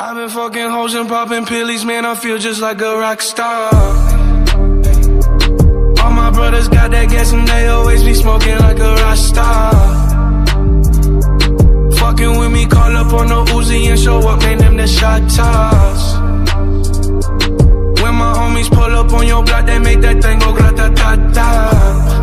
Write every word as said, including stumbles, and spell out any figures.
I've been fucking hoes and popping pillies, man, I feel just like a rock star. All my brothers got that gas and they always be smoking like a rock star. Fucking with me, call up on the Uzi and show up, man, them the shot toss. When my homies pull up on your block, they make that thing go grata-ta-ta.